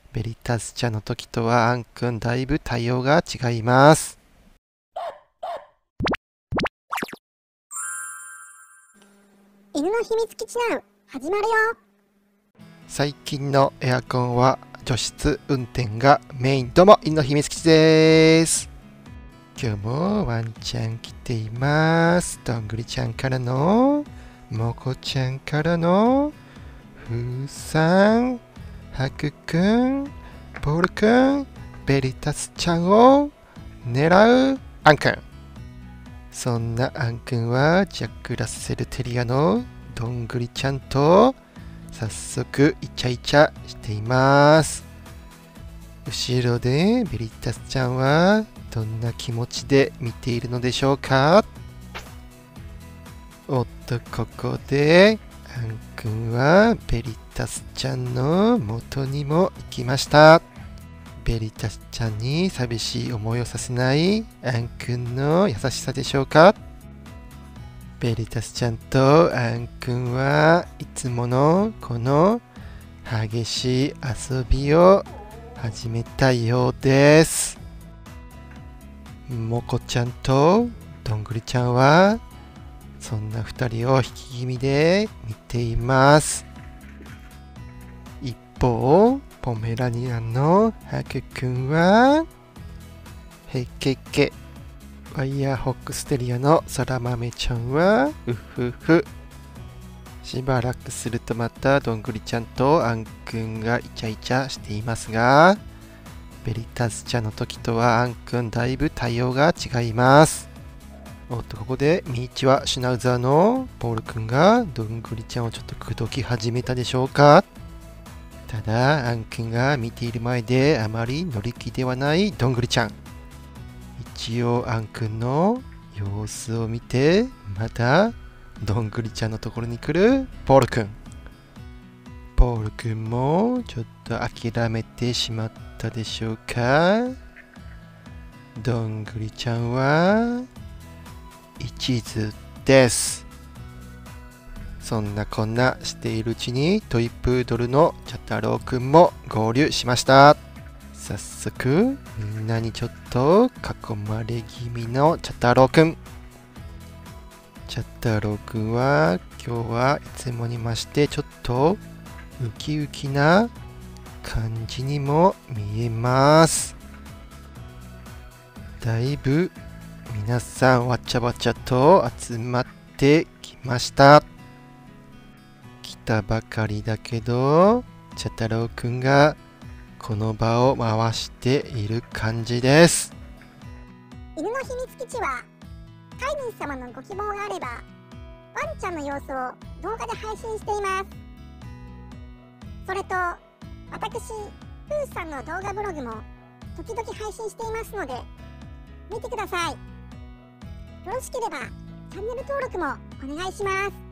ベリタスちゃんの時とはあんくんだいぶ対応が違います。 犬の秘密基地ナウ始まるよ。 最近のエアコンは除湿運転がメイン。どうも、犬の秘密基地です。今日もワンちゃん来ています。どんぐりちゃんからの、もこちゃんからの、ふーさん、はくくん、ポールくん、ベリタスちゃんを狙うアンくん。そんなアンくんはジャック・ラッセル・テリアのどんぐりちゃんと早速イチャイチャしています。後ろでベリタスちゃんはどんな気持ちで見ているのでしょうか。おっと、ここでアンくんはベリタスちゃんの元にも行きました。ベリタスちゃんに寂しい思いをさせないアンくんの優しさでしょうか。ベリタスちゃんとアンくんはいつものこの激しい遊びを始めたようです。モコちゃんとどんぐりちゃんはそんな2人を引き気味で見ています。一方、ポメラニアンのハクくんはへけけ。ワイヤーホックステリアのそら豆ちゃんはうふふ。しばらくするとまたどんぐりちゃんとアンくんがイチャイチャしていますが、ベリタスちゃんの時とはアンくんだいぶ対応が違います。おっと、ここでミニチュアシュナウザーのポールくんがどんぐりちゃんをちょっと口説き始めたでしょうか。ただアンくんが見ている前であまり乗り気ではないどんぐりちゃん。一応アンくんの様子を見てまたどんぐりちゃんのところに来るポールくん。ポールくんもちょっと諦めてしまったでしょうか。どんぐりちゃんは一途です。そんなこんなしているうちにトイプードルのチャタロウくんも合流しました。早速みんなにちょっと囲まれ気味のチャタロウくん。チャタロウくんは今日はいつもに増してちょっとウキウキな感じにも見えます。だいぶ皆さんわちゃわちゃと集まってきました。来たばかりだけどチャタロウくんがこの場を回している感じです。 犬の秘密基地は飼い主様のご希望があればワンちゃんの様子を動画で配信しています。それと私プーさんの動画ブログも時々配信していますので見てください。よろしければチャンネル登録もお願いします。